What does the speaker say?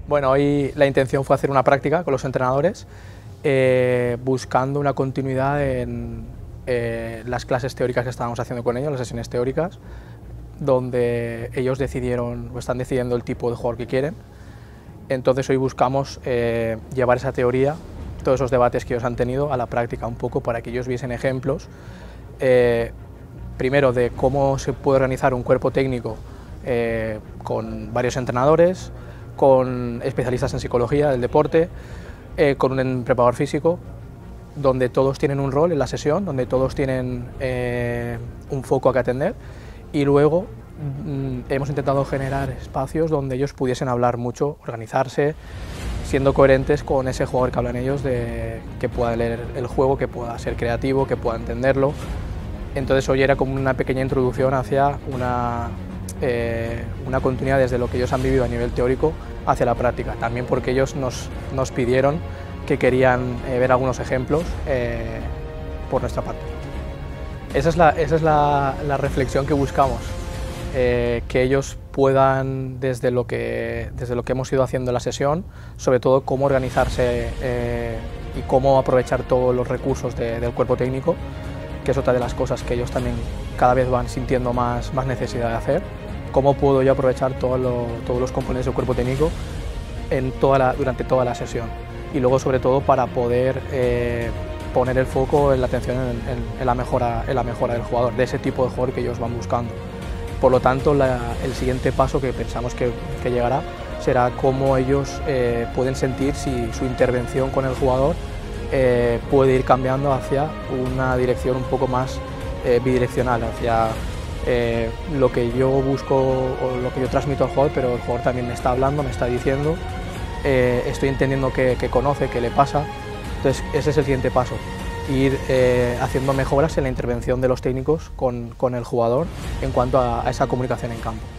Bueno, hoy la intención fue hacer una práctica con los entrenadores, buscando una continuidad en las clases teóricas que estábamos haciendo con ellos, las sesiones teóricas, donde ellos decidieron o están decidiendo el tipo de jugador que quieren. Entonces hoy buscamos llevar esa teoría, todos esos debates que ellos han tenido, a la práctica un poco para que ellos viesen ejemplos, primero de cómo se puede organizar un cuerpo técnico con varios entrenadores, con especialistas en psicología del deporte, con un preparador físico, donde todos tienen un rol en la sesión, donde todos tienen un foco a que atender, y luego hemos intentado generar espacios donde ellos pudiesen hablar mucho, organizarse, siendo coherentes con ese jugador que hablan ellos, que pueda leer el juego, que pueda ser creativo, que pueda entenderlo. Entonces hoy era como una pequeña introducción hacia una continuidad desde lo que ellos han vivido a nivel teórico hacia la práctica, también porque ellos nos pidieron que querían ver algunos ejemplos por nuestra parte. Esa es la reflexión que buscamos, que ellos puedan, desde lo que hemos ido haciendo en la sesión, sobre todo cómo organizarse y cómo aprovechar todos los recursos del cuerpo técnico, que es otra de las cosas que ellos también cada vez van sintiendo más necesidad de hacer. Cómo puedo yo aprovechar todos los componentes del cuerpo técnico durante toda la sesión, y luego sobre todo para poder poner el foco en la atención en la mejora del jugador, de ese tipo de jugador que ellos van buscando. Por lo tanto, el siguiente paso que pensamos que llegará será cómo ellos pueden sentir si su intervención con el jugador puede ir cambiando hacia una dirección un poco más bidireccional, hacia lo que yo busco o lo que yo transmito al jugador, pero el jugador también me está hablando, me está diciendo, estoy entendiendo que conoce, que le pasa. Entonces ese es el siguiente paso, ir haciendo mejoras en la intervención de los técnicos con el jugador en cuanto a esa comunicación en campo.